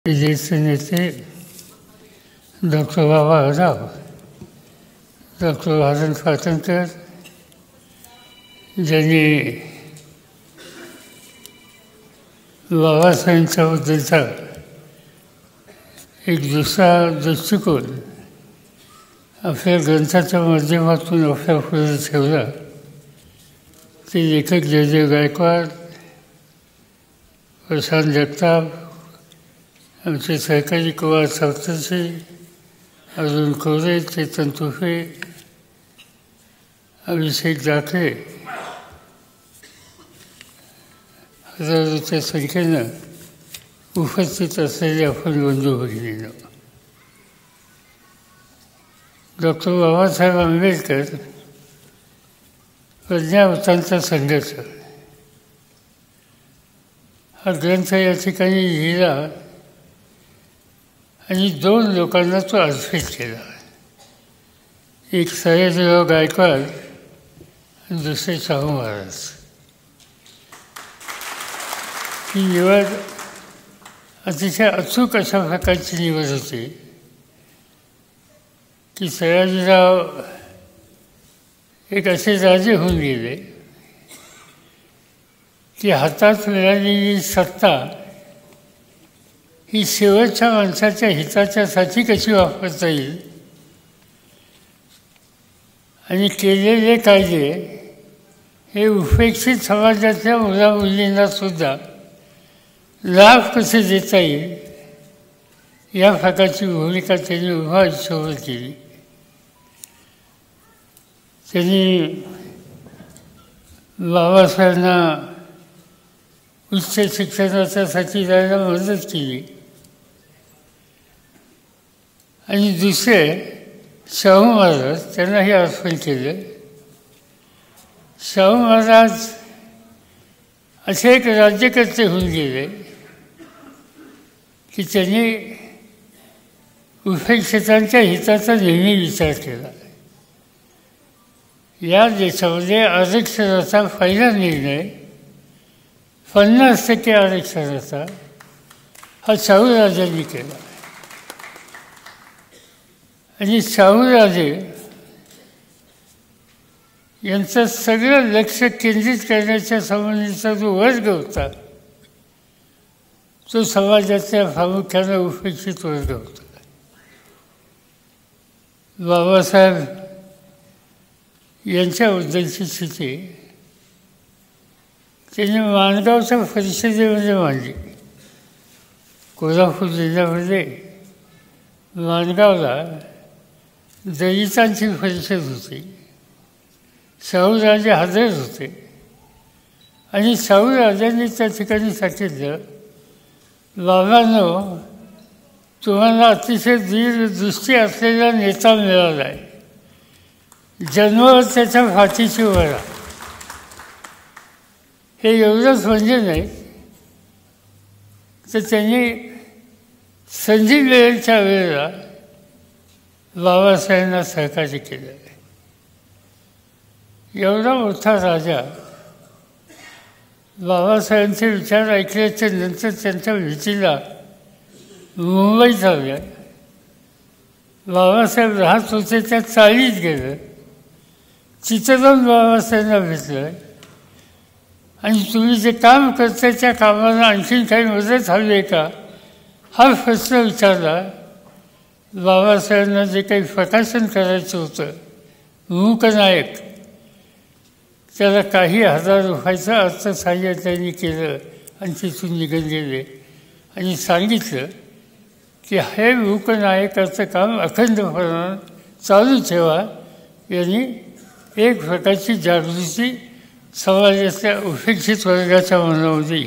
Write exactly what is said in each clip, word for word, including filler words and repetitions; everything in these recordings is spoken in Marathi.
ज्येष्ठ नेते डॉक्टर बाबाराव, डॉक्टर भारत स्वातंत्र्य, ज्यांनी बाबासाहेबांच्याबद्दलचा एक दुसरा दृष्टिकोन आपल्या ग्रंथाच्या माध्यमातून आपल्या पुढे ठेवला. ते लेखक जयदेव गायकवाड, प्रशांत जगताप, आमचे सहकारी कुमार सप्तर्षी, अरुण कोरे, चेतन तुफे, अभिषेक दाखले, हजारोच्या संख्येनं उपस्थित असलेले आपण बंधू भगिनींनो, डॉक्टर बाबासाहेब आंबेडकर प्रज्ञावतांचा संघर्ष हा ग्रंथ या ठिकाणी लिहिला आणि दोन लोकांना तो अर्पित केला. एक सयाजीराव गायकवाड आणि दुसरे शाहू महाराज. ही निवड अतिशय अचूक अशा प्रकारची निवड होती की सयाजीराव एक असे राजे होऊन गेले की हातात मिळालेली सत्ता ही शेवटच्या माणसाच्या हिताच्यासाठी कशी वापरता येईल आणि केलेले कायदे हे उपेक्षित समाजाच्या मुलामुलींना सुद्धा लाभ कसे देता येईल या प्रकारची भूमिका त्यांनी उभा आयुष्यावर केली. त्यांनी बाबासाहेबांना उच्च शिक्षणाच्यासाठी जायला मदत केली आणि दुसरे शाहू महाराज त्यांनाही अर्पण केलं. शाहू महाराज असे एक राज्यकर्ते होऊन गेले की त्यांनी उपेक्षितांच्या हिताचा नेहमी विचार केला. या देशामध्ये आरक्षणाचा पहिला निर्णय पन्नास टक्के आरक्षणाचा हा शाहूराजांनी केला आणि शाहूराजे यांचं सगळं लक्ष केंद्रित करण्याच्या संबंधीचा जो वर्ग होता तो समाजाच्या प्रामुख्याने उपेक्षित वर्ग होता. बाबासाहेब यांच्याबद्दलची स्थिती त्यांनी माणगावच्या परिषदेमध्ये मांडली. कोल्हापूर जिल्ह्यामध्ये माणगावला दलितांची परिषद होती. शाहूराजे हजर होते आणि शाहूराजांनी त्या ठिकाणी सांगितलं, बाबांनो, तुम्हाला अतिशय दूरदृष्टी असलेला नेता मिळाला आहे, जन्मभर त्याच्या फाटीची वळा. हे एवढंच म्हणजे नाही तर त्यांनी संधी वेळेच्या वेळेला बाबासाहेबांना सहकार्य केलं. एवढा मोठा राजा बाबासाहेबांचे विचार ऐकल्याच्या नंतर त्यांच्या भेटीला मुंबईत आल्या. बाबासाहेब राहत होते त्या चाळीत गेलं. तिथं जाऊन बाबासाहेबांना भेटलं आणि तुम्ही जे काम करता त्या कामाला आणखीन काही मदत हवी आहे का हा प्रश्न विचारला. बाबासाहेबांना जे काही प्रकाशन करायचं होतं मूकनायक, त्याला काही हजार रुपयाचं अर्थसहाय्य त्यांनी केलं आणि तिथून निघून गेले आणि सांगितलं की हे मूकनायकाचं काम अखंडपणानं चालू ठेवा. यांनी एक प्रकारची जागृती समाजाच्या उपेक्षित वर्गाच्या मनामध्ये.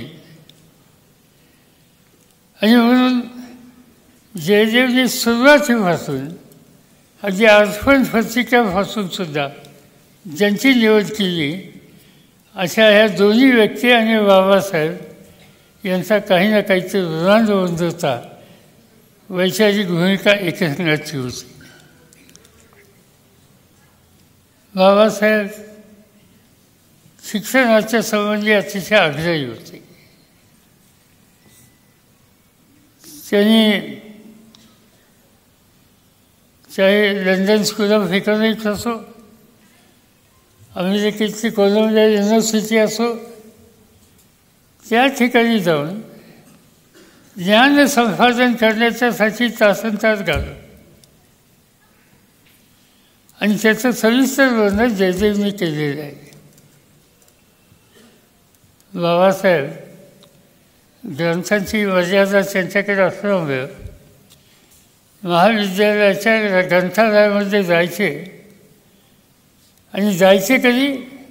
आणि म्हणून जयदेवने सुरुवातीपासून अगदी अर्पण पत्रिकापासून सुद्धा ज्यांची निवड केली अशा ह्या दोन्ही व्यक्ती आणि बाबासाहेब यांचा काही ना काहीतरी ऋणानुबंध होता. वैचारिक भूमिका एकमेकांची होती. बाबासाहेब शिक्षणाच्या संबंधी अतिशय आग्रही होते. त्यांनी चाहे लंडन स्कूल ऑफ इकॉनॉमिक्स असो, अमेरिकेची कोलंबिया युनिव्हर्सिटी असो, त्या ठिकाणी जाऊन ज्ञान संपादन करण्याच्यासाठी तासन तास घालून आणि त्याचं सविस्तर वर्णन जयदेवनी केलेलं आहे. बाबासाहेब ग्रंथांची मर्यादा त्यांच्याकडे असल्यामुळे महाविद्यालयाच्या ग्रंथालयामध्ये जायचे आणि जायचे कधी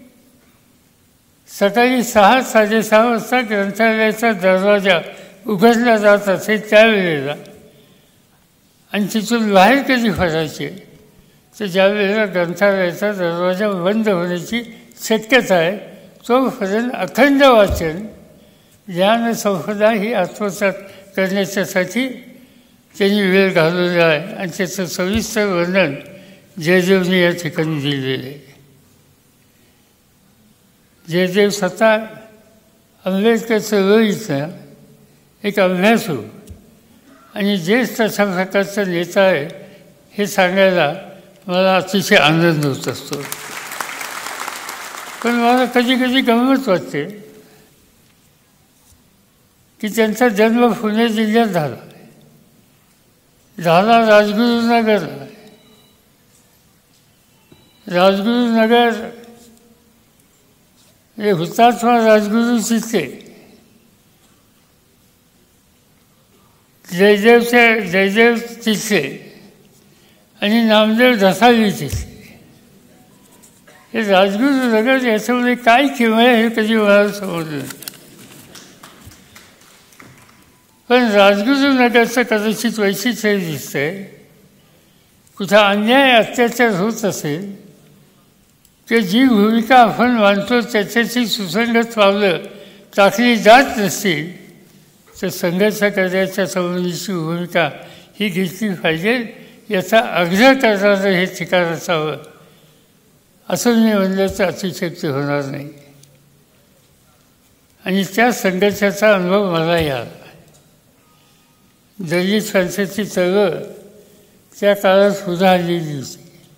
सकाळी सहा साडेसहा वाजता ग्रंथालयाचा दरवाजा उघडला जात असे त्यावेळेला, आणि तिथून बाहेर कधी पडायचे तर ज्यावेळेला ग्रंथालयाचा दरवाजा बंद होण्याची शक्यता आहे तोपर्यंत अखंड वाचन ज्ञानसंपदा ही आत्मसात करण्याच्यासाठी त्यांनी वेळ घालवला आहे. आणि त्याचं सविस्तर वर्णन जयदेवने या ठिकाणी दिलेलं आहे. जयदेव स्वतः आंबेडकर चळवळीचा एक अभ्यासू आणि ज्येष्ठ अशा प्रकारचा नेता आहे हे सांगायला मला अतिशय आनंद होत असतो. पण मला कधी कधी गंमत वाटते की त्यांचा जन्म पुणे जिल्ह्यात झाला झाला राजगुरुनगरला. राजगुरुनगर हे हुतात्मा राजगुरू तिथे जयदेवचे जयदेव तिथे आणि नामदेव ढसाळी तिथे. हे राजगुरुनगर याच्यामध्ये काय किंवा हे कधी मला समजलं नाही. पण राजगुरुनगरचं कदाचित वैशिष्ट्य दिसतंय, कुठं अन्याय अत्याचार होत असेल की जी भूमिका आपण मानतो त्याच्याशी सुसंगत पावलं टाकली जात नसतील तर संघर्ष करण्याच्या संबंधीची भूमिका ही घेतली पाहिजे याचा आग्रह करणारं हे ठिकाण असावं असं मी म्हणलं तर अतिशयोक्ती होणार नाही. आणि त्या संघर्षाचा अनुभव मला आला. दलित संस्थेची चळवळ त्या काळात सुद्धा आलेली होती.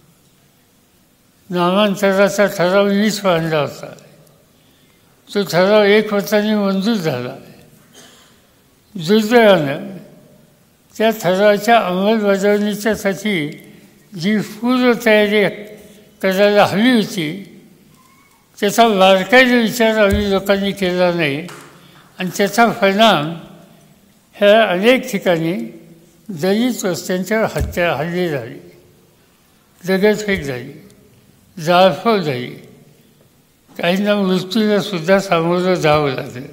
नामांतराचा ठराव वीस मांडला होता. तो ठराव एक मताने मंजूर झाला. दुर्दैवानं त्या ठरावाच्या अंमलबजावणीच्यासाठी जी पूर्वतयारी करायला हवी होती त्याचा बारकाईने विचार आम्ही लोकांनी केला नाही. आणि त्याचा परिणाम ह्या अनेक ठिकाणी दलित वस्त्यांच्यावर हत्या हल्ले झाले, दगडफेक झाली, जाळपोळ झाली, काहींना मृत्यूला सुद्धा सामोरं जावं लागलं.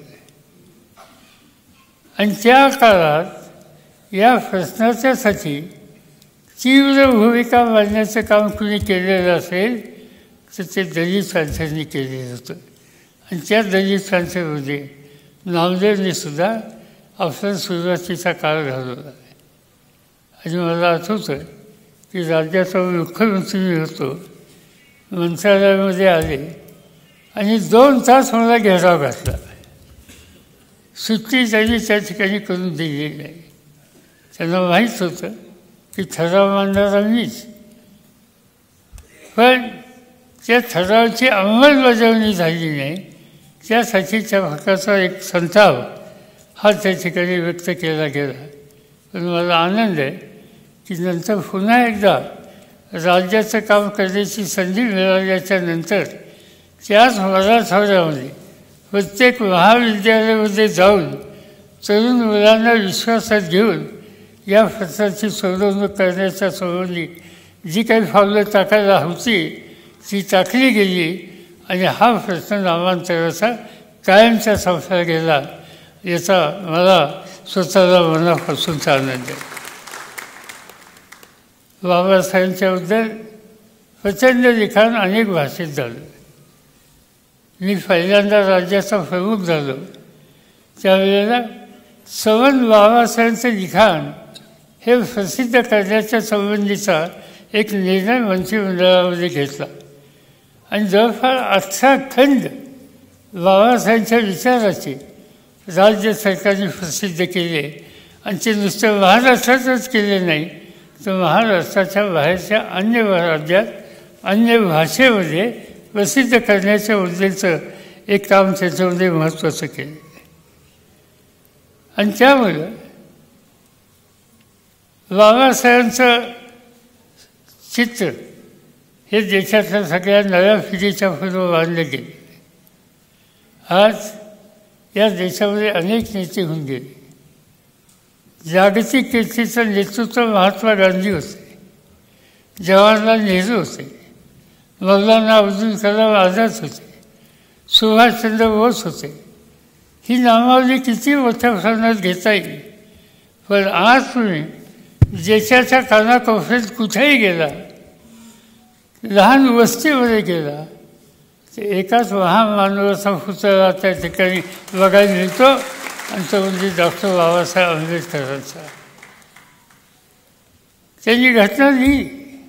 आणि त्या काळात या प्रश्नाच्यासाठी तीव्र भूमिका मांडण्याचं काम कुणी केलेलं असेल तर ते दलित माणसांनी केलेलं होतं. आणि त्या दलित माणसामध्ये नामदेवने सुद्धा आपला सुरुवातीचा काळ घालवला. आणि मला आठवतं की राज्याचा मुख्यमंत्री मी होतो, मंत्रालयामध्ये आले आणि दोन तास मला घेराव घातला. सुट्टी त्यांनी त्या ठिकाणी करून दिलेली नाही. त्यांना माहीत होतं की ठराव मांडणारा मीच, पण त्या ठरावाची अंमलबजावणी झाली नाही त्यासाठी त्या प्रकारचा एक संताप हा त्या ठिकाणी व्यक्त केला गेला. पण मला आनंद आहे की नंतर पुन्हा एकदा राज्याचं काम करण्याची संधी मिळाल्याच्या नंतर त्याच मराठवाड्यामध्ये प्रत्येक महाविद्यालयामध्ये जाऊन तरुण मुलांना विश्वासात घेऊन या प्रश्नाची सोडवणूक करण्याच्या संबंधी जी काही पावलं टाकायला होती ती टाकली गेली आणि हा प्रश्न नामांतराचा कायमचा संपला गेला याचा मला स्वतःला मनापासूनचा आनंद आहे. बाबासाहेबांच्याबद्दल प्रचंड लिखाण अनेक भाषेत झालं. मी पहिल्यांदा राज्याचा प्रमुख झालो त्यावेळेला संवत बाबासाहेबांचं लिखाण हे प्रसिद्ध करण्याच्या संबंधीचा एक निर्णय मंत्रिमंडळामध्ये घेतला आणि जवळपास अठरा खंड बाबासाहेबांच्या विचाराचे राज्य सरकारने प्रसिद्ध केले आणि ते नुसतं महाराष्ट्रातच केले नाही तर महाराष्ट्राच्या बाहेरच्या अन्य राज्यात अन्य भाषेमध्ये प्रसिद्ध करण्याच्या उद्देशाचं एक काम त्याच्यामध्ये महत्त्वाचं केलं. आणि त्यामुळं बाबासाहेबांचं चित्र हे देशातल्या सगळ्या नव्या पिढीच्या पूर्व बांधले गेले. आज या देशामध्ये अनेक नेते होऊन गेले. जागतिक कीर्तीचं नेतृत्व महात्मा गांधी होते, जवाहरलाल नेहरू होते, मौलाना अब्दुल कलाम आझाद होते, सुभाषचंद्र बोस होते. ही नामावली किती मोठ्या प्रमाणात घेता येईल. पण आज तुम्ही देशाच्या कानाकोपऱ्यात कुठेही गेला, लहान वस्तीमध्ये गेला, तर एकाच महामानवाचा पुतळा त्या ठिकाणी बघायला मिळतो आणि तो म्हणजे डॉक्टर बाबासाहेब आंबेडकरांचा. त्यांनी घटना लिहिली,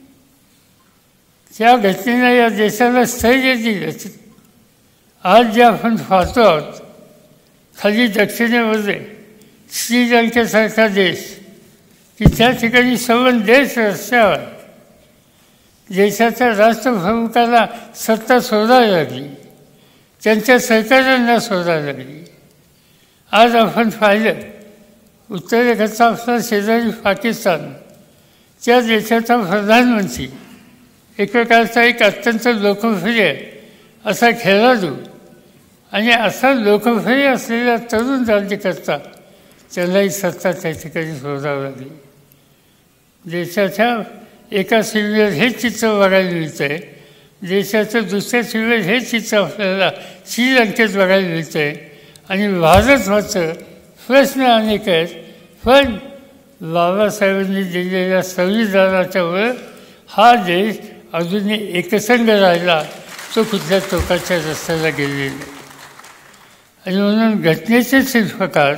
त्या घटनेनं या देशाला स्थैर्य दिलं. आज जे आपण पाहतो आहोत खाली दक्षिणेमध्ये श्रीलंकेसारखा देश की त्या ठिकाणी सवन देश रस्त्यावर देशाच्या राष्ट्रप्रमुखाला सत्ता सोडायला लागली, त्यांच्या सरकारांना सोडायला लागली. आज आपण पाहिलं उत्तरेकडचा आपला शेजारी पाकिस्तान, त्या देशाचा प्रधानमंत्री एक प्रकारचा एक अत्यंत लोकप्रिय असा खेळाडू आणि असा लोकप्रिय असलेला तरुण राज्यकर्ता, त्यालाही सत्ता त्या ठिकाणी सोडावं लागली. देशाच्या एका सीमेवर हे चित्र बघायला मिळतं आहे, देशाचं दुसऱ्या सीमेवर हे चित्र आपल्याला श्रीलंकेत बघायला मिळतं आहे. आणि भारत मात्र प्रश्न अनेक आहेत, पण बाबासाहेबांनी दिलेल्या संविधानाच्यामुळे हा देश अजूनही एकसंघ राहिला, तो कुठल्या टोकाच्या रस्त्याला गेलेला नाही. आणि म्हणून घटनेचे शिल्पकार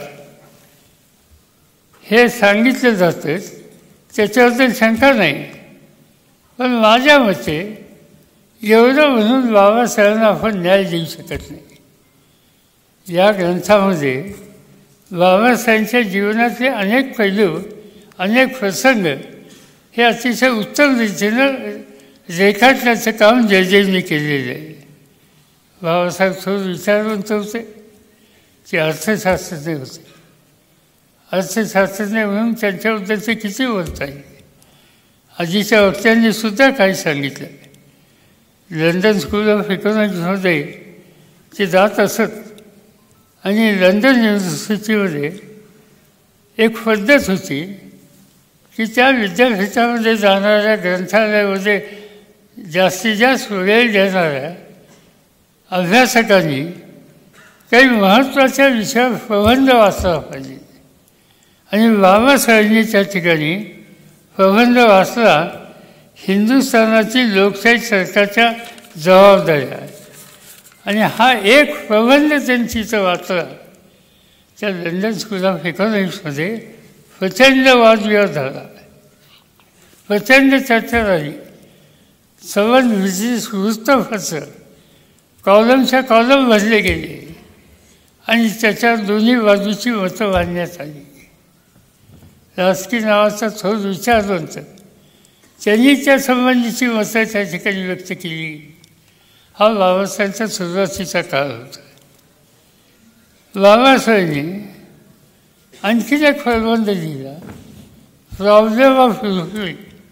हे सांगितलं जातं, त्याच्याबद्दल शंका नाही. पण माझ्या मते एवढं म्हणून बाबासाहेबांना आपण न्याय देऊ शकत नाही. या ग्रंथामध्ये बाबासाहेबांच्या जीवनातले अनेक पैलू, अनेक प्रसंग हे अतिशय उत्तम रीतीनं रेखाटण्याचं काम जयजयनी केलेलं आहे. बाबासाहेब थोर विचारवंत होते, ते अर्थशास्त्रज्ञ होते. अर्थशास्त्रज्ञ म्हणून त्यांच्याबद्दलचे किती बोलता येईल. आधीच्या वक्त्यांनी सुद्धा काही सांगितलं. लंडन स्कूल ऑफ इकॉनॉमिक्समध्ये ते जात असत आणि लंडन युनिव्हर्सिटीमध्ये एक पद्धत होती की त्या विद्यापीठामध्ये जाणाऱ्या ग्रंथालयामध्ये जास्तीत जास्त वेळ देणाऱ्या अभ्यासकांनी काही महत्त्वाच्या विषयावर प्रबंध वाचला पाहिजे. आणि बाबासाहेबांनी त्या ठिकाणी प्रबंध वाचला, हिंदुस्थानाची लोकशाही सरकारच्या जबाबदाऱ्या. आणि हा एक प्रबंध त्यांनी तिथं वाचला. त्या लंडन स्कूल ऑफ इकॉनॉमिक्समध्ये प्रचंड वादविवाद झाला, प्रचंड चर्चा झाली. सवन विशेष वृत्तपत्र कॉलमच्या कॉलम भरले गेले आणि त्याच्यावर दोन्ही बाजूची मतं मांडण्यात आली. राजकीय नावाचा थोर विचारवंत, त्यांनी त्या संबंधीची मतं त्या ठिकाणी व्यक्त केली. हा बाबासाहेबांचा सुरुवातीचा काळ होता. बाबासाहेबांनी आणखीन एक प्रबंध लिहिला, प्रॉब्लेम ऑफ रुपी.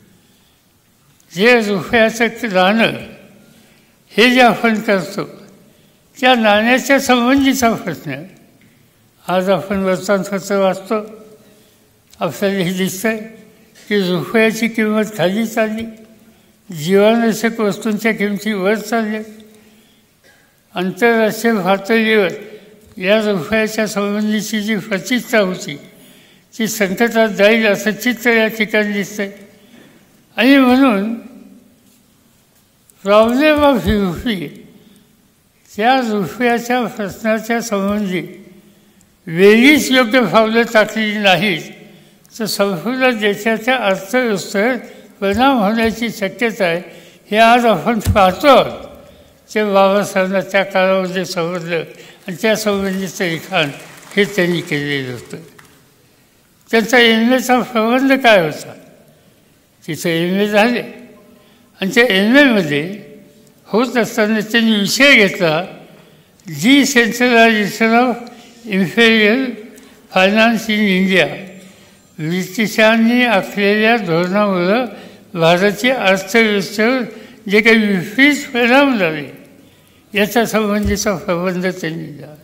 जे रुपयाचं नाणं हे जे आपण करतो त्या नाण्याच्या संबंधीचा प्रश्न. आज आपण वर्तमानपत्र वाचतो, आपल्याला हे दिसतं आहे की रुपयाची किंमत खाली चालली, जीवनावश्यक वस्तूंच्या किमती वर चालल्या. आंतरराष्ट्रीय पातळीवर या रुपयाच्या संबंधीची जी प्रतिष्ठा होती ती संकटात जाईल असं चित्र या ठिकाणी दिसतंय. आणि म्हणून प्रॉब्लेम ऑफ रुपी, त्या रुपयाच्या प्रश्नाच्या संबंधी वेळीच योग्य पावलं टाकलेली नाहीत तर संपूर्ण देशाच्या अर्थव्यवस्थेवर परिणाम होण्याची शक्यता आहे. हे आज आपण पाहतो. ते बाबासाहेबांना त्या काळामध्ये समजलं आणि त्या संबंधीचं लिखाण हे त्यांनी केलेलं होतं. त्यांचा एम एचा प्रबंध काय होता. तिथं एम ए झाले आणि त्या एम एमध्ये होत असताना त्यांनी विषय घेतला जी centralisation of imperial finance in India. ब्रिटिशांनी आखलेल्या धोरणामुळं भारतीय अर्थव्यवस्थेवर जे काही विपरीत परिणाम झाले याच्या संबंधीचा प्रबंध त्यांनी दिला.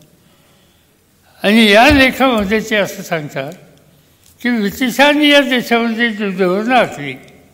आणि या लेखामध्ये ते असं सांगतात की ब्रिटिशांनी या देशामध्ये जी धोरणं आखली,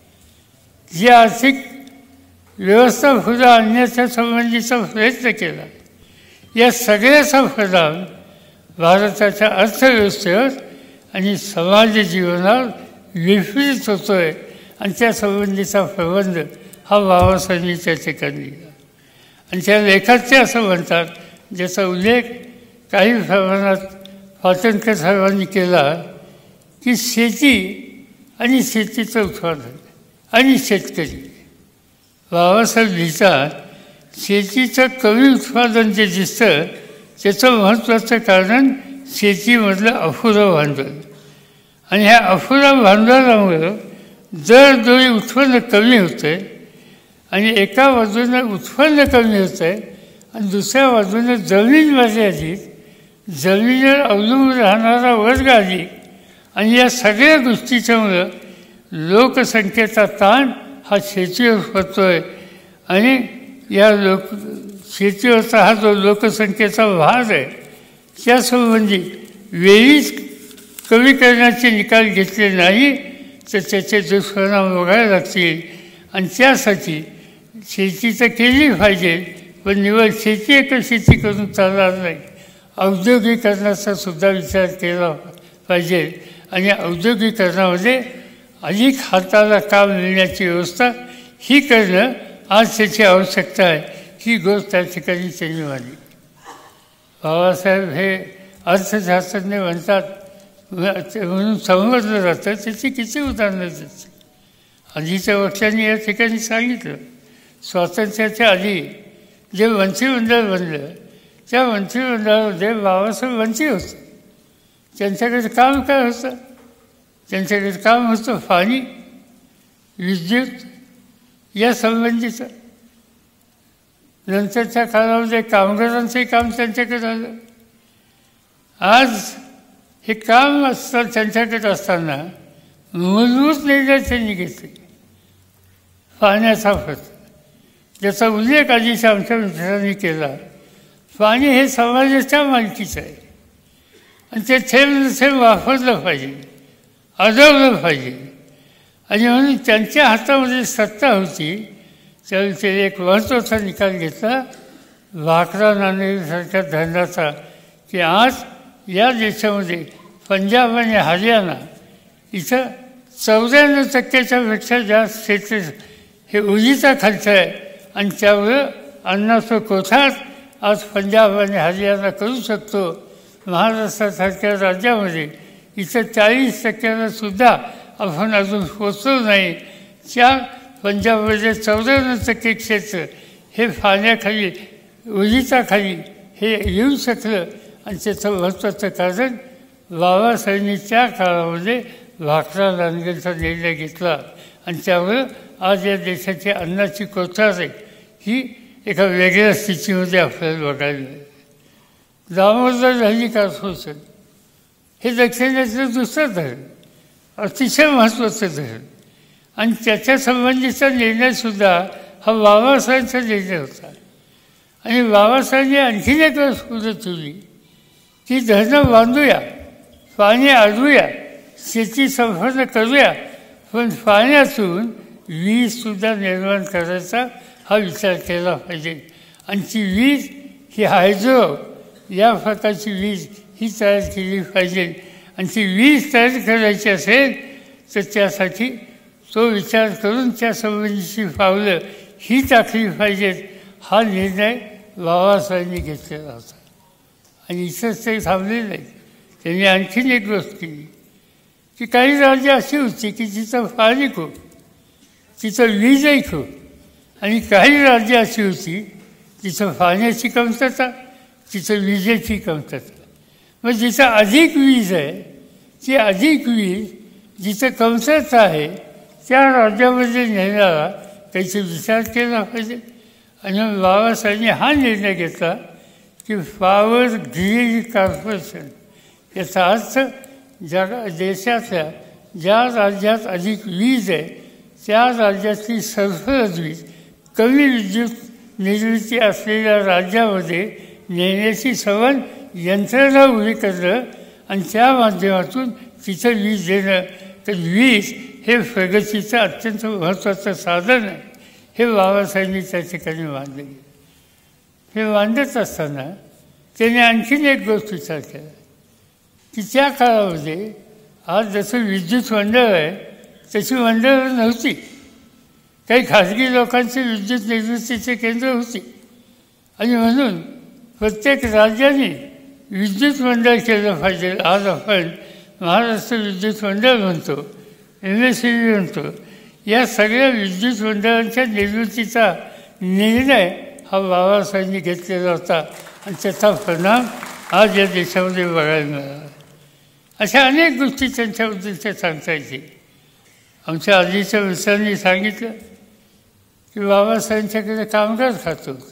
जी आर्थिक व्यवस्था पुढे आणण्याच्या संबंधीचा प्रयत्न केला, या सगळ्याचा परिणाम भारताच्या अर्थव्यवस्थेवर आणि समाज जीवनावर विपरीत होतो आहे. आणि त्या संबंधीचा प्रबंध हा बाबासाहेबांनी त्या ठिकाणी दिला. आणि त्या लेखात ते असं म्हणतात, ज्याचा उल्लेख काही प्रमाणात पाटणकर साहेबांनी केला, की शेती आणि शेतीचं उत्पादन आणि शेतकरी. बाबासाहेब लिहितात, शेतीचं कमी उत्पादन जे दिसतं त्याचं महत्त्वाचं कारण शेतीमधलं अपुरं भांडवल. आणि ह्या अपुऱ्या भांडवलामुळं दरडोई उत्पन्न कमी होतं आहे. आणि एका बाजूनं उत्पन्न कमी होतं आहे आणि दुसऱ्या बाजूनं जमीन मर्यादित, जमिनीवर अवलंबून राहणारा वर्ग अधिक. आणि या सगळ्या गोष्टीच्यामुळं लोकसंख्येचा ताण हा शेतीवर पडतो आहे. आणि या लोक शेतीवरचा हा जो लोकसंख्येचा भार आहे त्यासंबंधी वेळीच कमी करण्याचे निकाल घेतले नाही तर त्याचे दुष्परिणाम बघायला लागतील. आणि त्यासाठी शेती तर केली पाहिजे, पण निवड शेती एका शेती करून चालणार नाही. औद्योगिकरणाचा सुद्धा विचार केला पाहिजे. आणि औद्योगिकरणामध्ये अधिक हाताला काम मिळण्याची व्यवस्था ही करणं आज त्याची आवश्यकता आहे. ही गोष्ट त्या ठिकाणी त्यांनी मांडली. बाबासाहेब हे अर्थशास्त्रज्ञ म्हणतात म्हणून समजलं जातं, त्याची किती उदाहरणं देतात. आधीच्या वक्त्यांनी या ठिकाणी सांगितलं, स्वातंत्र्याच्या आधी जे मंत्रिमंडळ बनलं त्या मंत्रिमंडळामध्ये बाबासाहेब मंत्री होते. त्यांच्याकडे काम काय होतं? त्यांच्याकडे काम होतं पाणी, विद्युत या संबंधीचं. नंतरच्या काळामध्ये कामगारांचंही काम त्यांच्याकडे झालं. आज हे काम असतं त्यांच्याकडे असताना मूलभूत निर्णय त्यांनी घेतले. पाण्याचा प्रश्न, ज्याचा उल्लेख आधीच्या आमच्या मित्रांनी केला. पाणी हे समाजाच्या मालकीचं आहे आणि ते थेंब थेंब वापरलं पाहिजे, अडवलं पाहिजे. आणि म्हणून त्यांच्या हातामध्ये सत्ता होती. त्यावेळी ते एक महत्त्वाचा निकाल घेतला भाकरा नाणेसारख्या धरणाचा, की आज या देशामध्ये पंजाब आणि हरियाणा इथं चौऱ्याण्णव टक्क्याच्या पेक्षा जास्त क्षेत्र हे उजीचा खर्च आहे. आणि त्यामुळं अन्नाचं कोठार आज पंजाब आणि हरियाणा करू शकतो. महाराष्ट्रासारख्या राज्यामध्ये इथं चाळीस टक्क्याला सुद्धा आपण अजून पोचलो नाही. त्या पंजाबमध्ये चौऱ्याण्णव टक्के क्षेत्र हे पाण्याखाली, उजीचा खाली हे येऊ शकलं. आणि त्याचं महत्त्वाचं कारण बाबासाहेबांनी त्या काळामध्ये भाकरा नांगरचा निर्णय घेतला. आणि त्यामुळं आज या देशाची अन्नाची कोठार आहे ही एका वेगळ्या स्थितीमध्ये आपल्याला बघायला मिळेल. दामोदर हल्लीकार शोषण हे दक्षिणेतलं दुसरं धरण, अतिशय महत्त्वाचं धरण. आणि त्याच्या संबंधीचा निर्णयसुद्धा हा बाबासाहेबांचा निर्णय होता. आणि बाबासाहेबांनी आणखीन एक वेळेस पुढे ठेवली की धरणं बांधूया, पाणी अडवूया, शेती संपन्न करूया, पण पाण्यातून वीजसुद्धा निर्माण करायचा हा विचार केला पाहिजे. आणि ती वीज ही हायड्रो या प्रकारची वीज ही तयार केली पाहिजे. आणि ती वीज तयार करायची असेल तर त्यासाठी तो विचार करून त्या संबंधीची पावलं ही टाकली पाहिजेत. हा निर्णय बाबासाहेबांनी घेतलेला होता. आणि इथंच ते थांबले नाही. त्यांनी आणखीन एक गोष्ट केली की काही राज्य अशी होती की तिथं पाणी खूप, तिथं वीजही खूप. आणि काही राज्य अशी होती तिथं पाण्याची कमतरता, तिथं विजेची कमतरता. मग जिथं अधिक वीज आहे की अधिक वीज जिथं कमतरता आहे त्या राज्यामध्ये नेणारा त्याचा विचार केला पाहिजे. आणि बाबासाहेबांनी हा निर्णय घेतला की पॉवर ग्रीड कॉर्पोरेशन, याचा अर्थ जगा देशातल्या ज्या राज्यात अधिक वीज आहे त्या राज्यातली सरफराज वीज कमी विद्युत निर्मिती असलेल्या राज्यामध्ये नेण्याची सवन यंत्रणा उभी करणं आणि त्या माध्यमातून तिथं वीज देणं. तर वीज हे प्रगतीचं अत्यंत महत्त्वाचं साधन आहे हे बाबासाहेबांनी त्या ठिकाणी मांडले गेले. हे मांडत असताना त्याने आणखीन एक गोष्ट विचार केला की त्या काळामध्ये आज जसं विद्युत मंडळ आहे तशी मंडळं नव्हती. काही खाजगी लोकांचे विद्युत निर्मितीचे केंद्र होती आणि म्हणून प्रत्येक राज्याने विद्युत मंडळ केलं पाहिजे. आज आपण महाराष्ट्र विद्युत मंडळ म्हणतो, एम एस सी बी म्हणतो. या सगळ्या विद्युत मंडळांच्या निर्मितीचा निर्णय हा बाबासाहेबांनी घेतलेला होता आणि त्याचा परिणाम आज या देशामध्ये बघायला मिळाला. अशा अनेक गोष्टी त्यांच्याबद्दल ते सांगता येतील. आमच्या आधीच्या मित्रांनी सांगितलं की बाबासाहेबांच्याकडे कामगार खातं होतं.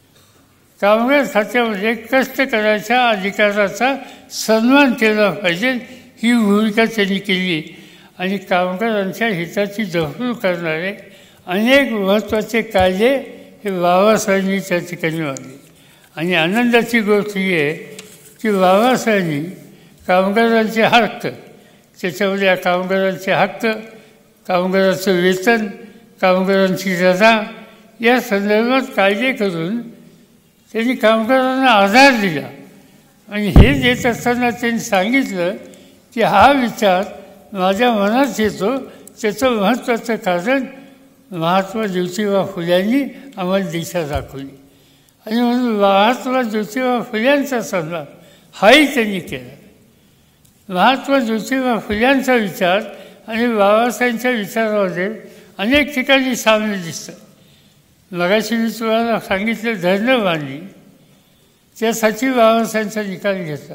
कामगार खात्यामध्ये कष्ट करायच्या अधिकाराचा सन्मान केला पाहिजे ही भूमिका त्यांनी केली आणि कामगारांच्या हिताची जपणूक करणारे अनेक महत्त्वाचे कायदे हे बाबासाहेबांनी त्या ठिकाणी मांडले. आणि आनंदाची गोष्ट ही आहे की बाबासाहेबांनी कामगारांचे हक्क, त्याच्यामध्ये कामगारांचे हक्क, कामगाराचं वेतन, कामगारांची रजा या संदर्भात कायदे करून त्यांनी कामगारांना आधार दिला. आणि हे देत असताना त्यांनी सांगितलं की हा विचार माझ्या मनात येतो त्याचं महत्त्वाचं कारण महात्मा ज्योतिबा फुल्यांनी आम्हाला दिशा दाखवली. आणि म्हणून महात्मा ज्योतिबा फुल्यांचा सन्मान हाही त्यांनी केला. महात्मा ज्योतिबा फुल्यांचा विचार आणि बाबासाहेबांच्या विचारामध्ये अनेक ठिकाणी साम्य दिसतं. मगाशी मी तुम्हाला सांगितलं धरणं बांधली, त्यासाठी बाबासाहेबांचा निकाल घेतला.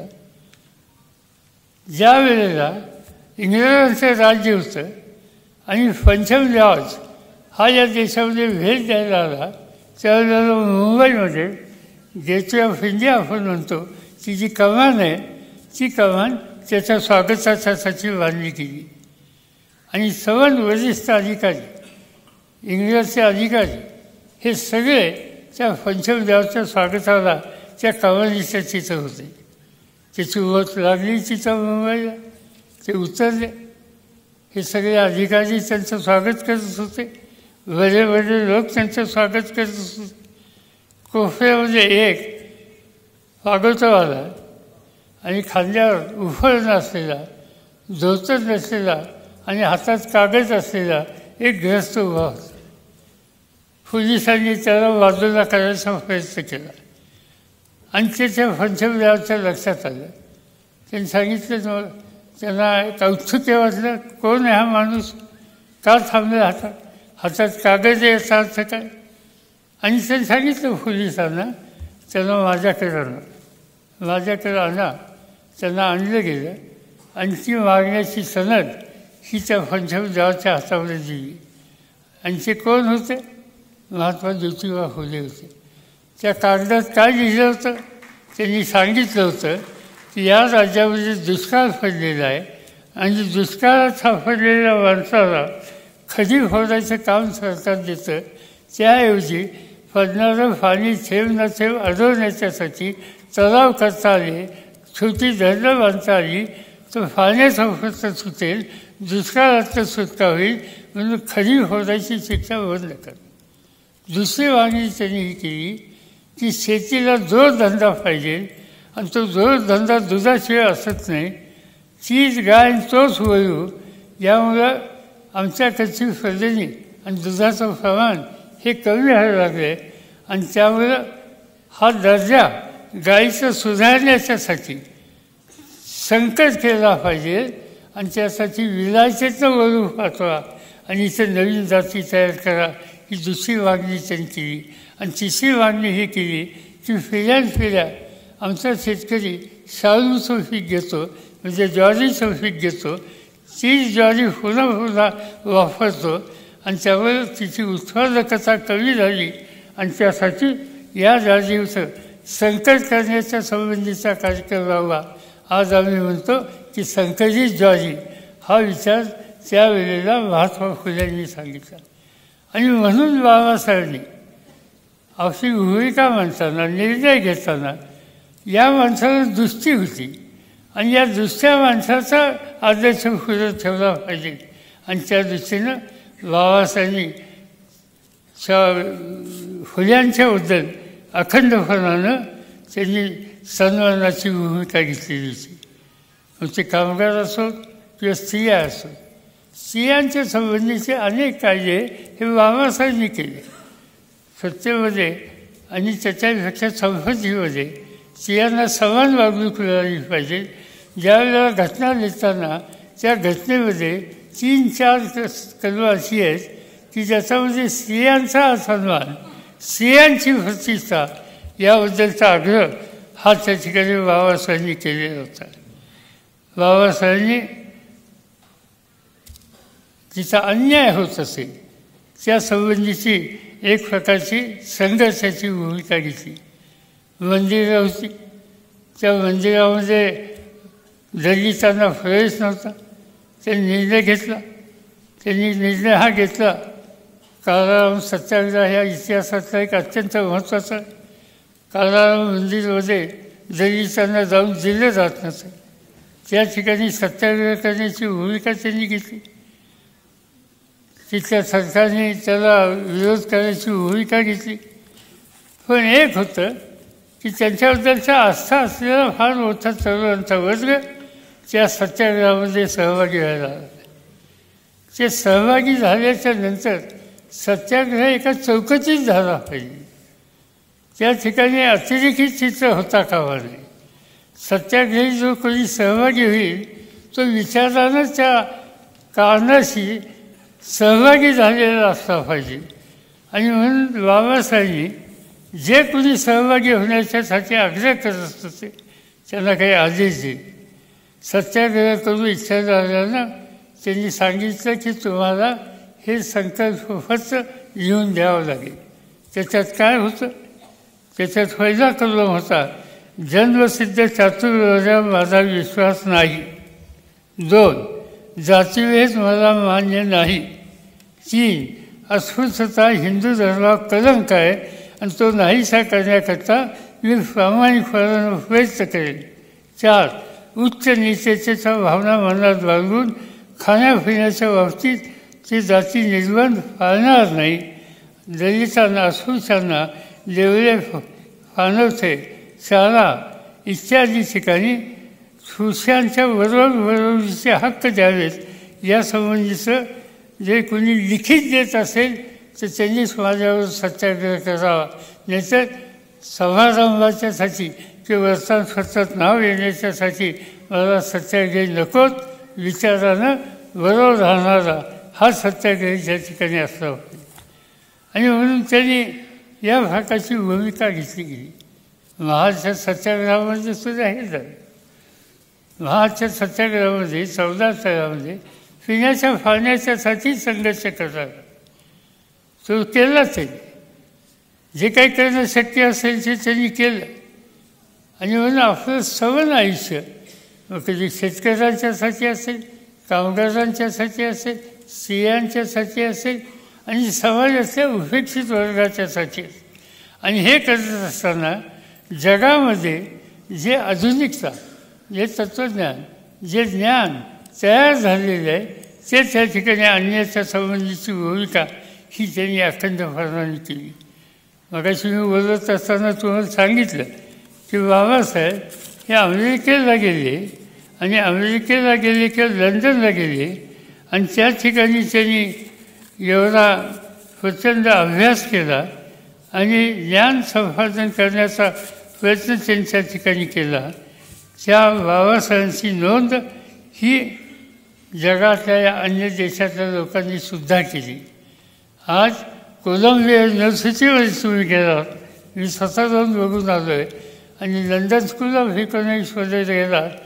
ज्या वेळेला इंग्रजांचं राज्य होतं आणि पंचम जॉर्ज हा या देशामध्ये भेट द्यायला आला त्यावेळेला मुंबईमध्ये गेटवे ऑफ इंडिया आपण म्हणतो ती जी कमान आहे ती कमान त्याच्या स्वागतासाठी बांधली गेली. आणि सवन वरिष्ठ अधिकारी, इंग्रजचे अधिकारी हे सगळे त्या पंचम जॉर्जच्या स्वागताला त्या कमानीच्या तिथं होते. त्याची ओळख लागली तिथं मुंबईला, ते उतरले. हे सगळे अधिकारी त्यांचं स्वागत करत होते, बरे बरे लोक त्यांचं स्वागत करत होते. कोपऱ्यामध्ये एक स्वागतवाला आणि खांद्यावर उफळ नसलेला, धोतर नसलेला आणि हातात कागद असलेला एक ग्रस्त उभा होता. पोलिसांनी त्याला बाजूला करायचा प्रयत्न केला आणि त्याच्या पंचमदेवाच्या लक्षात आलं. त्यांनी सांगितलं, त्यांना कौतुक्य वाटलं, कोण आहे हा माणूस, का थांबला हातात, हातात कागद याचा अर्थ काय. आणि त्यांनी सांगितलं पोलिसांना त्यांना माझ्याकडे आणा, माझ्याकडे आणा. त्यांना आणलं गेलं आणि ती मागण्याची सनद ही त्या पंचमदेवाच्या हातामध्ये दिली. आणि ते कोण होते, महात्मा ज्योतिबा फुले होते. त्या कागदात काय लिहिलं होतं, त्यांनी सांगितलं होतं की या राज्यामध्ये दुष्काळ पडलेला आहे आणि दुष्काळात सापडलेल्या माणसाला खडी फोडायचं काम सरकार देतं, त्याऐवजी पडणारं पाणी थेंब न थेंब अडवण्याच्यासाठी तलाव करता आले, छोटी धरणं बांधता आली तर पाण्याचा प्रश्न सुटेल, दुष्काळातलं सुटका होईल म्हणून खडी फोडायची शिक्षा बंद कर. दुसरी मागणी त्यांनी ही केली की शेतीला जोडधंदा पाहिजे आणि तो जोडधंदा दुधाशिवाय असत नाही. तीच गाय तोच वळू, यामुळं आमच्याकडची प्रजनी आणि दुधाचं प्रमाण हे कमी व्हायला लागले आणि त्यामुळं हा दर्जा गाईचं सुधारण्याच्यासाठी संकट केला पाहिजे आणि त्यासाठी विलायतेचं वळू पाठवा आणि इथं नवीन जाती तयार करा ही दुसरी मागणी त्यांनी केली. आणि तिसरी मागणी ही केली की पिढ्यान पिढ्या आमचा शेतकरी शाळूचं पीक घेतो, म्हणजे ज्वारीचं पीक घेतो, ती ज्वारी पुन्हा पुन्हा वापरतो आणि त्यावर तिची उत्पादकता कमी झाली आणि त्यासाठी या जागेवर संकट करण्याच्या संबंधीचा कार्यक्रम लावला. आज आम्ही म्हणतो की संकरित ज्वारी हा विचार त्यावेळेला महात्मा फुल्यांनी सांगितला. आणि म्हणून बाबासाहेबांनी आपली भूमिका मांडताना, निर्णय घेताना या माणसाला दृष्टी होती आणि या दुसऱ्या माणसाचा आदर्श पुढे ठेवला पाहिजे. आणि त्या दृष्टीनं बाबासाहेबांनी फुल्यांच्याबद्दल अखंडपणानं त्यांनी सन्मानाची भूमिका घेतलेली होती. मग ते कामगार असो किंवा स्त्रिया असो, स्त्रियांच्या संबंधीचे अनेक कायदे हे बाबासाहेबांनी केले. सत्तेमध्ये आणि त्याच्यापेक्षा संपत्तीमध्ये स्त्रियांना समान वागणूक मिळाली पाहिजे. ज्यावेळेला घटना लिहिताना त्या घटनेमध्ये तीन चार कलमं अशी आहेत की ज्याच्यामध्ये स्त्रियांचा सन्मान, स्त्रियांची प्रतिष्ठा याबद्दलचा आग्रह हा त्या ठिकाणी बाबासाहेबांनी केलेला होता. बाबासाहेबांनी जिचा अन्याय होत असेल त्या संबंधीची एक प्रकारची संघर्षाची भूमिका घेतली. मंदिरं होती, त्या मंदिरामध्ये दलितांना प्रवेश नव्हता. त्यांनी निर्णय घेतला. त्यांनी निर्णय हा घेतला, काळाराम सत्याग्रह ह्या इतिहासातला एक अत्यंत महत्त्वाचा. काळाराम मंदिरमध्ये दलितांना जाऊन दिलं जात नसे, त्या ठिकाणी सत्याग्रह करण्याची भूमिका त्यांनी घेतली. तिथल्या सरकारने त्याला विरोध करायची भूमिका घेतली. पण एक होतं की त्यांच्याबद्दलच्या आस्था असलेला फार मोठा तरुणांचा वर्ग त्या सत्याग्रहामध्ये सहभागी व्हायला लागला. ते सहभागी झाल्याच्या नंतर सत्याग्रह एका चौकटीत झाला पाहिजे. त्या ठिकाणी अतिरेकी चित्र होता कामा नये. सत्याग्रही जो कोणी सहभागी होईल तो विचारानं त्या कारणाशी सहभागी झालेला असला पाहिजे. आणि म्हणून बाबासाहेबांनी जे कोणी सहभागी होण्याच्यासाठी आग्रह करत असतो ते त्यांना काही आदेश दिले. सत्याग्रह करू इच्छा झाल्यानं त्यांनी सांगितलं की तुम्हाला हे संकल्प फक्त लिहून द्यावं लागेल. त्याच्यात काय होतं? त्याच्यात पहिला कलम होता, जन्मसिद्ध चातुर्वर्ण्यावर माझा विश्वास नाही. दोन, जातीभेद मला मान्य नाही. तीन, अस्पृश्यता हिंदू धर्मावर कलंक आहे आणि तो नाहीसा करण्याकरता मी प्रामाणिकपणानं प्रयत्न करेन. चार, उच्च नीचतेच्या भावना मनात बाळगून खाण्यापिण्याच्या बाबतीत ती जाती निर्बंध पाळणार नाही. दलितांना, अस्पृश्यांना लेवले, पाणवथे, शाळा इत्यादी ठिकाणी स्पृश्यांच्या बरोबर बरोबरीचे हक्क द्यावेत यासंबंधीचं जे कोणी लिखित देत असेल तर त्यांनीच माझ्यावर सत्याग्रह करावा. नाहीतर समारंभाच्यासाठी किंवा वर्तमानपत्रात नाव येण्याच्यासाठी मला सत्याग्रही नकोत. विचारानं बरोबर राहणारा हा सत्याग्रही त्या ठिकाणी असला पाहिजे. आणि म्हणून त्यांनी या भागाची भूमिका घेतली गेली. महाराष्ट्र सत्याग्रहामध्ये सुद्धा हे झालं. महाराष्ट्र सत्याग्रहामध्ये चौदा सालामध्ये पिण्याच्या पाण्याच्यासाठी संघर्ष करतात. तो केला त्यांनी. जे काही करणं शक्य असेल ते त्यांनी केलं. आणि म्हणून आपलं सवन आयुष्य मग कधी शेतकऱ्यांच्यासाठी असेल, कामगारांच्यासाठी असेल, स्त्रियांच्यासाठी असेल आणि समाजातल्या उपेक्षित वर्गाच्यासाठी असेल. आणि हे करत असताना जगामध्ये जे आधुनिकता, जे तत्त्वज्ञान, जे ज्ञान तयार झालेलं आहे ते त्या ठिकाणी आणण्याच्या संबंधीची भूमिका ही त्यांनी अखंडपणाने केली. मगाशी मी बोलत असताना तुम्हाला सांगितलं की बाबासाहेब हे अमेरिकेला गेले आणि अमेरिकेला गेले किंवा लंडनला गेले आणि त्या ठिकाणी त्यांनी एवढा प्रचंड अभ्यास केला आणि ज्ञान संपादन करण्याचा प्रयत्न त्यांच्या ठिकाणी केला. त्या बाबासाहेबांची नोंद ही जगातल्या या अन्य देशातल्या लोकांनी सुद्धा केली. आज कोलंबिया युनिव्हर्सिटीमध्ये तुम्ही गेलात, मी स्वतः जाऊन बघून आलो आहे. आणि लंडन स्कूल ऑफ इकॉनॉमिक्समध्ये गेला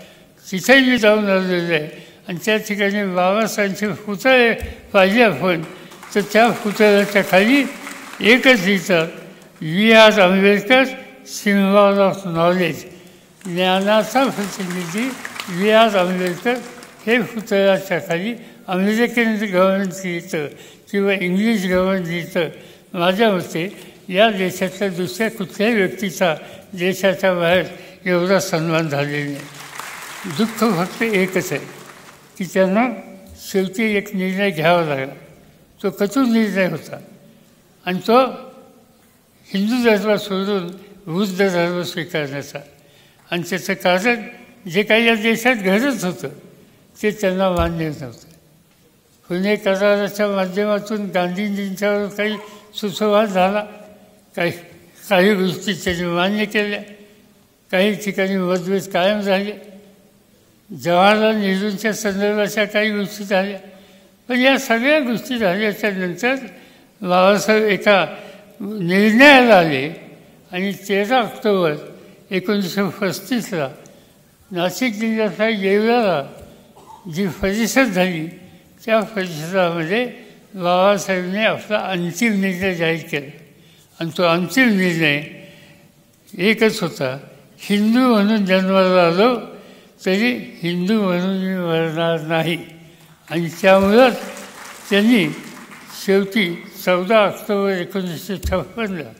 तिथेही मी जाऊन आलेलो आहे आणि त्या ठिकाणी बाबासाहेबांचे पुतळे पाहिजे आपण तर त्या पुतळ्याच्या खाली एकच लिहितात, we are Ambedkar symbol of knowledge, ज्ञानाचा प्रतिनिधी वी आर आंबेडकर हे पुतळ्याच्या खाली अमेरिकन गव्हर्नमेंट लिहितं किंवा इंग्लिश गव्हर्नमेंट लिहितं. माझ्या मते या देशातल्या दुसऱ्या कुठल्याही व्यक्तीचा देशाच्या बाहेर एवढा सन्मान झालेला नाही. दुःख फक्त एकच आहे की त्यांना शेवटी एक निर्णय घ्यावा लागला. तो कठोर निर्णय होता आणि तो हिंदू धर्म सोडून बुद्ध धर्म स्वीकारण्याचा. आणि त्याचं कारण जे काही या देशात घडत होतं ते त्यांना मान्य नव्हतं. पुणे कराराच्या माध्यमातून गांधीजींच्यावर काही सुसंवाद झाला, काही काही गोष्टी त्यांनी मान्य केल्या, काही ठिकाणी मतभेद कायम झाले, जवाहरलाल नेहरूंच्या संदर्भाच्या काही गोष्टी झाल्या. पण या सगळ्या गोष्टी झाल्याच्या नंतर बाबासाहेब एका निर्णयाला आले आणि तेरा ऑक्टोबर एकोणीसशे पस्तीसला नाशिक जिल्ह्यातल्या येवल्याला जी परिषद झाली त्या परिषदामध्ये बाबासाहेबांनी आपला अंतिम निर्णय जाहीर केला. आणि तो अंतिम निर्णय एकच होता, हिंदू म्हणून जन्माला आलो तरी हिंदू म्हणून मी मरणार नाही. आणि त्यामुळंच त्यांनी शेवटी चौदा ऑक्टोबर एकोणीसशे छप्पनला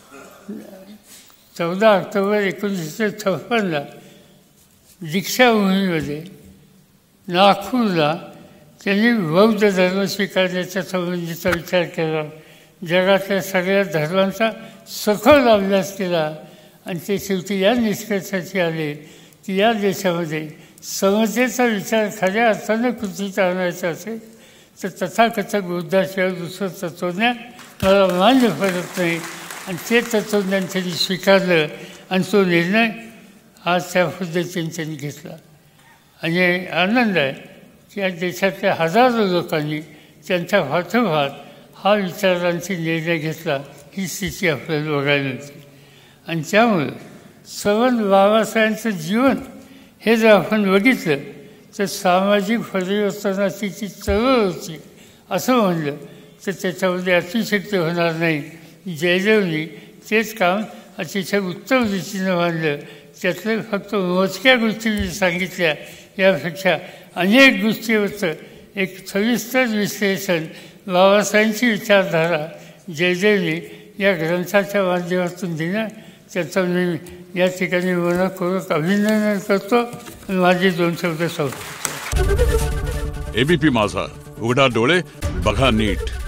चौदा ऑक्टोबर एकोणीसशे छप्पनला दीक्षाभूमीमध्ये नागपूरला त्यांनी बौद्ध धर्म स्वीकारण्याच्या संबंधीचा विचार केला. जगातल्या सगळ्या धर्मांचा सखोल अभ्यास केला आणि ते शेवटी या निष्कर्षाची आले की या देशामध्ये समतेचा विचार खऱ्या अर्थानं कृतीत आणायचा असेल तर तथाकथक बुद्धाशिवाय दुसरं तत्त्वज्ञान मला मान्य पडत नाही. आणि ते तत्त्वज्ञान त्यांनी स्वीकारलं आणि तो निर्णय आज त्या पद्धतीने त्यांनी घेतला. आणि आनंद आहे की या देशातल्या हजारो लोकांनी त्यांच्या पाठोपाठ हा विचारांची निर्णय घेतला. ही स्थिती आपल्याला बघायला मिळते. आणि त्यामुळं सवन बाबासाहेबांचं जीवन हे जर आपण बघितलं तर सामाजिक परिवर्तनाची जी चळवळ होती असं म्हणलं तर त्याच्यामध्ये अतिशयोक्ती होणार नाही. जयदेवनी तेच काम अतिशय उत्तम रीतीनं मांडलं. त्यातल्या फक्त मोजक्या गोष्टी मी सांगितल्या, यापेक्षा अनेक गोष्टीवरचं एक सविस्तर विश्लेषण बाबासाहेबांची विचारधारा जयदेवनी या ग्रंथाच्या माध्यमातून दिलं. त्याचं मी या ठिकाणी मनपूर्वक अभिनंदन करतो आणि माझे दोन शब्द संपवतो. एबीपी माझा, उघडा डोळे बघा नीट.